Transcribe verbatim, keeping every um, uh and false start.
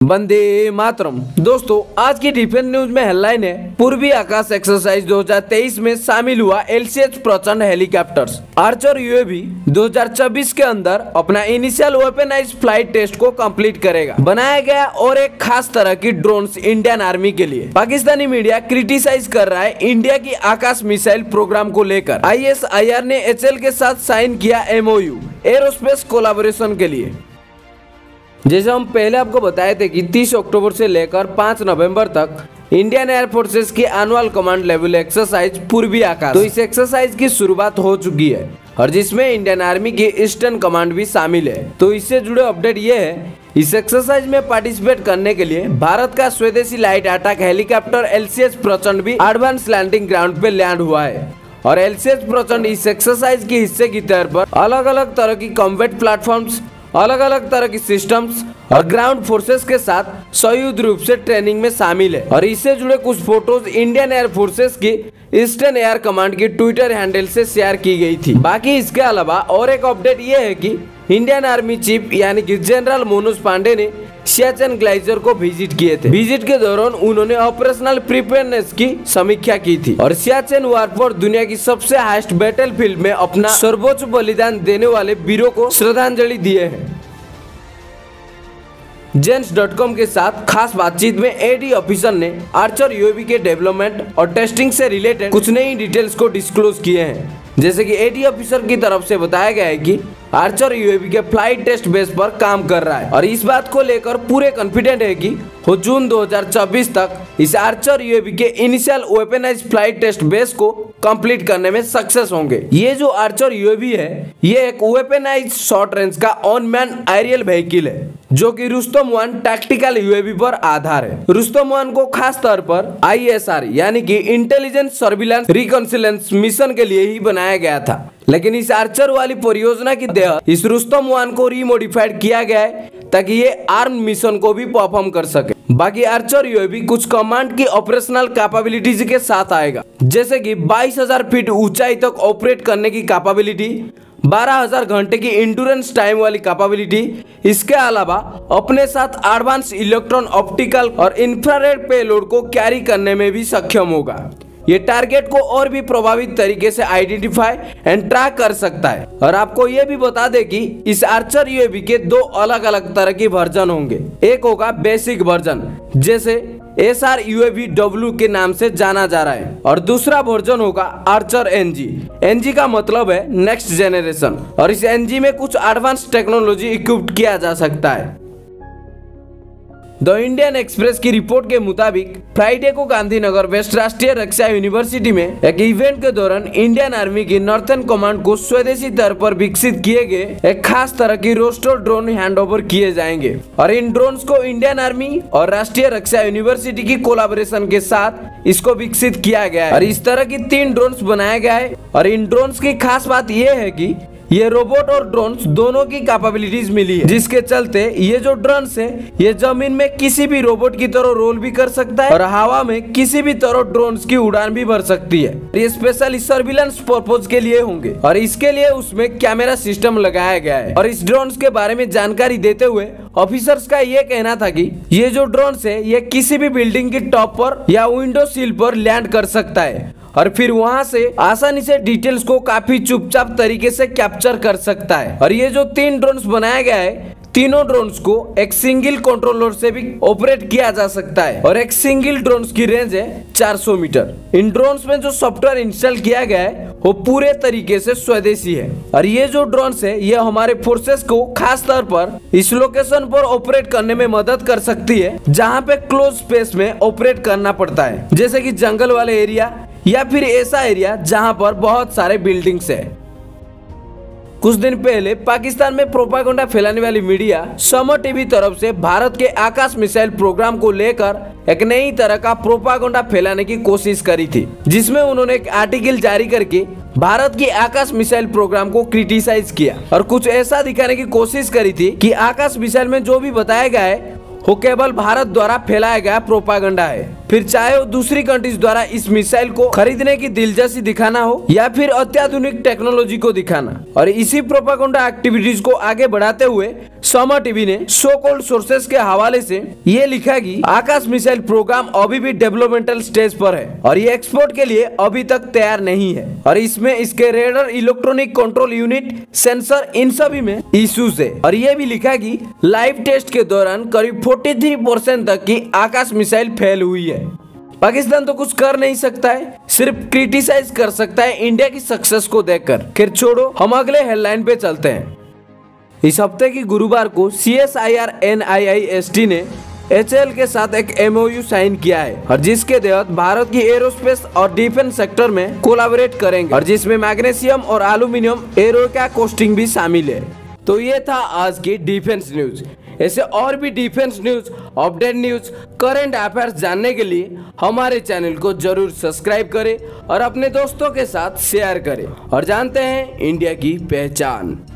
वंदे मातरम। दोस्तों, आज की डिफेंस न्यूज में हेडलाइन है, पूर्वी आकाश एक्सरसाइज दो हज़ार तेईस में शामिल हुआ एलसीएच प्रचंड हेलीकॉप्टर्स। आर्चर यूएवी दो हज़ार चौबीस के अंदर अपना इनिशियल वेपनाइज्ड फ्लाइट टेस्ट को कंप्लीट करेगा। बनाया गया और एक खास तरह की ड्रोन्स इंडियन आर्मी के लिए। पाकिस्तानी मीडिया क्रिटिसाइज कर रहा है इंडिया की आकाश मिसाइल प्रोग्राम को लेकर। आईएसआईआर ने एचएएल के साथ साइन किया एमओयू एरोस्पेस कोलैबोरेशन के लिए। जैसे हम पहले आपको बताए थे कि तीस अक्टूबर से लेकर पाँच नवंबर तक इंडियन एयर फोर्सेस की annual command level exercise Purvi Akash, तो इस एक्सरसाइज की शुरुआत हो चुकी है और जिसमें इंडियन आर्मी की ईस्टर्न कमांड भी शामिल है। तो इससे जुड़े अपडेट ये है, इस एक्सरसाइज में पार्टिसिपेट करने के लिए भारत का स्वदेशी light attack helicopter LCH Prachand भी एडवांस लैंडिंग ग्राउंड पे लैंड हुआ है। और एलसीएच प्रचंड इस एक्सरसाइज के हिस्से की तौर पर अलग अलग तरह की कॉम्बैट प्लेटफॉर्म्स, अलग अलग तरह की सिस्टम्स और ग्राउंड फोर्सेस के साथ संयुक्त रूप से ट्रेनिंग में शामिल है। और इससे जुड़े कुछ फोटोज इंडियन एयर फोर्सेस की ईस्टर्न एयर कमांड की ट्विटर हैंडल से शेयर की गई थी। बाकी इसके अलावा और एक अपडेट ये है कि इंडियन आर्मी चीफ यानी कि जनरल मनोज पांडे ने सियाचिन ग्लेशियर को विजिट किए थे। विजिट के दौरान उन्होंने ऑपरेशनल प्रिपेयरनेस की समीक्षा की थी और सियाचिन वार पर दुनिया की सबसे हाईएस्ट बैटलफील्ड में अपना सर्वोच्च बलिदान देने वाले वीरों को श्रद्धांजलि दिए हैं। जेंस डॉट कॉम के साथ खास बातचीत में एडी ऑफिसर ने आर्चर यूएवी के डेवलपमेंट और टेस्टिंग से रिलेटेड कुछ नई डिटेल्स को डिस्क्लोज किए हैं। जैसे कि एडी ऑफिसर की तरफ से बताया गया है कि आर्चर यूएवी के फ्लाइट टेस्ट बेस पर काम कर रहा है और इस बात को लेकर पूरे कॉन्फिडेंट है कि वो जून दो हज़ार चौबीस तक इस आर्चर यूएवी के initial weaponised flight test base को कंप्लीट करने में सक्सेस होंगे। ये जो आर्चर यूएवी है, ये एक वेपनाइज्ड शॉर्ट रेंज का ऑनमैन एरियल व्हीकल है जो कि रुस्तम वन टैक्टिकल यूएवी पर आधार है। रुस्तम वन को खास तौर पर आईएसआर यानी कि इंटेलिजेंस सर्विलांस रिकॉन्सिलेंस मिशन के लिए ही बनाया गया था, लेकिन इस आर्चर वाली परियोजना की देह इस रुस्तम वन को रीमोडिफाइड किया गया है ताकि ये आर्म मिशन को भी परफॉर्म कर सके। बाकी आर्चर यूएवी कुछ कमांड की ऑपरेशनल कैपेबिलिटीज के साथ आएगा, जैसे कि बाईस हज़ार फीट ऊंचाई तक ऑपरेट करने की कैपेबिलिटी, बारह हज़ार घंटे की इंड्योरेंस टाइम वाली कैपेबिलिटी। इसके अलावा अपने साथ एडवांस इलेक्ट्रॉन ऑप्टिकल और इंफ्रारेड पेलोड को कैरी करने में भी सक्षम होगा। ये टारगेट को और भी प्रभावित तरीके से आइडेंटिफाई एंड ट्रैक कर सकता है। और आपको ये भी बता दें कि इस आर्चर यूएवी के दो अलग अलग तरह की वर्जन होंगे। एक होगा बेसिक वर्जन, जैसे एस आर यूएवी डब्ल्यू के नाम से जाना जा रहा है, और दूसरा वर्जन होगा आर्चर एनजी। एनजी का मतलब है नेक्स्ट जेनरेशन, और इस एनजी में कुछ एडवांस टेक्नोलॉजी इक्विप्ड किया जा सकता है। द इंडियन एक्सप्रेस की रिपोर्ट के मुताबिक फ्राइडे को गांधीनगर वेस्ट राष्ट्रीय रक्षा यूनिवर्सिटी में एक इवेंट के दौरान इंडियन आर्मी की नॉर्थर्न कमांड को स्वदेशी तौर पर विकसित किए गए एक खास तरह की रोस्टर ड्रोन हैंडओवर किए जाएंगे। और इन ड्रोन्स को इंडियन आर्मी और राष्ट्रीय रक्षा यूनिवर्सिटी की कोलैबोरेशन के साथ इसको विकसित किया गया है। और इस तरह की तीन ड्रोन्स बनाया गया है और इन ड्रोन्स की खास बात यह है कि ये रोबोट और ड्रोन्स दोनों की कैपेबिलिटीज मिली है, जिसके चलते ये जो ड्रोन्स है ये जमीन में किसी भी रोबोट की तरह रोल भी कर सकता है और हवा में किसी भी तरह ड्रोन्स की उड़ान भी भर सकती है। ये स्पेशली सर्विलांस पर्पज के लिए होंगे और इसके लिए उसमें कैमरा सिस्टम लगाया गया है। और इस ड्रोन्स के बारे में जानकारी देते हुए ऑफिसर्स का ये कहना था कि ये जो ड्रोन्स है ये किसी भी बिल्डिंग की टॉप पर या विंडो सील पर लैंड कर सकता है और फिर वहां से आसानी से डिटेल्स को काफी चुपचाप तरीके से कैप्चर कर सकता है। और ये जो तीन ड्रोन्स बनाया गया है, तीनों ड्रोन्स को एक सिंगल कंट्रोलर से भी ऑपरेट किया जा सकता है और एक सिंगल ड्रोन्स की रेंज है चार सौ मीटर। इन ड्रोन्स में जो सॉफ्टवेयर इंस्टॉल किया गया है वो पूरे तरीके से स्वदेशी है। और ये जो ड्रोन्स है ये हमारे फोर्सेस को खास तौर पर इस लोकेशन पर ऑपरेट करने में मदद कर सकती है जहाँ पे क्लोज स्पेस में ऑपरेट करना पड़ता है, जैसे कि जंगल वाले एरिया या फिर ऐसा एरिया जहां पर बहुत सारे बिल्डिंग्स है। कुछ दिन पहले पाकिस्तान में प्रोपागेंडा फैलाने वाली मीडिया समर टीवी तरफ से भारत के आकाश मिसाइल प्रोग्राम को लेकर एक नई तरह का प्रोपागेंडा फैलाने की कोशिश करी थी, जिसमें उन्होंने एक आर्टिकल जारी करके भारत की आकाश मिसाइल प्रोग्राम को क्रिटिसाइज किया और कुछ ऐसा दिखाने की कोशिश करी थी कि आकाश मिसाइल में जो भी बताया गया है वो केवल भारत द्वारा फैलाया गया प्रोपागेंडा है। फिर चाहे वो दूसरी कंट्रीज द्वारा इस मिसाइल को खरीदने की दिलचस्पी दिखाना हो या फिर अत्याधुनिक टेक्नोलॉजी को दिखाना। और इसी प्रोपागेंडा एक्टिविटीज को आगे बढ़ाते हुए समर टीवी ने सो कॉल्ड सोर्सेस के हवाले से ये लिखा कि आकाश मिसाइल प्रोग्राम अभी भी डेवलपमेंटल स्टेज पर है और ये एक्सपोर्ट के लिए अभी तक तैयार नहीं है और इसमें इसके radar, electronic control unit, sensor, इन सभी में इश्यूज है। और ये भी लिखा कि लाइव टेस्ट के दौरान करीब तैंतालीस परसेंट तक की आकाश मिसाइल फेल हुई है। पाकिस्तान तो कुछ कर नहीं सकता है, सिर्फ क्रिटिसाइज कर सकता है इंडिया की सक्सेस को देखकर। खैर छोड़ो, हम अगले हेडलाइन पे चलते हैं। इस हफ्ते की गुरुवार को C S I R N I I S T ने एच ए एल के साथ एक एम ओ यू साइन किया है और जिसके तहत भारत की एरोस्पेस और डिफेंस सेक्टर में कोलैबोरेट करेंगे और जिसमें मैग्नीशियम और एल्यूमिनियम एरो का कोस्टिंग भी शामिल है। तो ये था आज की डिफेंस न्यूज। ऐसे और भी defence news, update news, current affairs जानने के लिए हमारे चैनल को जरूर सब्सक्राइब करें और अपने दोस्तों के साथ शेयर करें और जानते हैं इंडिया की पहचान।